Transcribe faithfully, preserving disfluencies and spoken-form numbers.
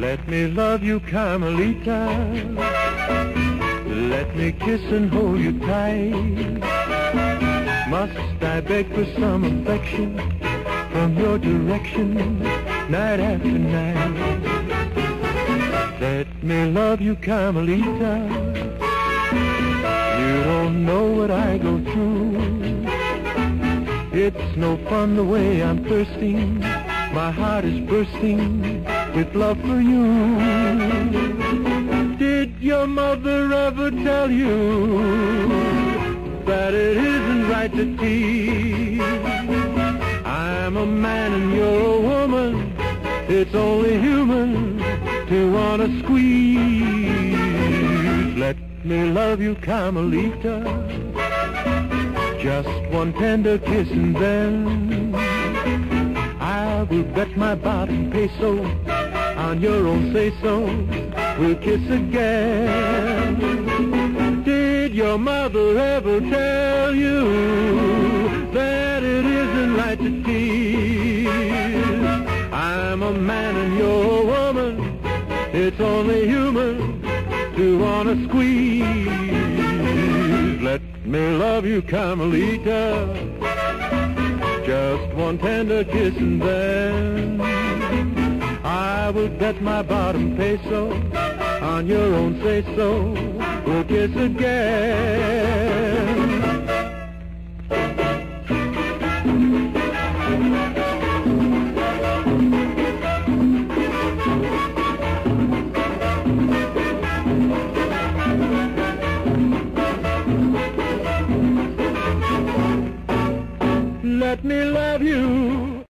Let me love you, Carmelita. Let me kiss and hold you tight. Must I beg for some affection from your direction, night after night? Let me love you, Carmelita. You don't know what I go through. It's no fun the way I'm thirsting. My heart is bursting with love for you. Did your mother ever tell you that it isn't right to tease? I'm a man and you're a woman. It's only human to want to squeeze. Let me love you, Carmelita. Just one tender kiss and then I will bet my bottom peso on your own say-so. We'll kiss again. Did your mother ever tell you that it isn't right to tease? I'm a man and you're a woman. It's only human to want to squeeze. Let me love you, Carmelita. Just one tender kiss and then I will bet my bottom peso on your own say-so. We'll kiss again. Let me love you.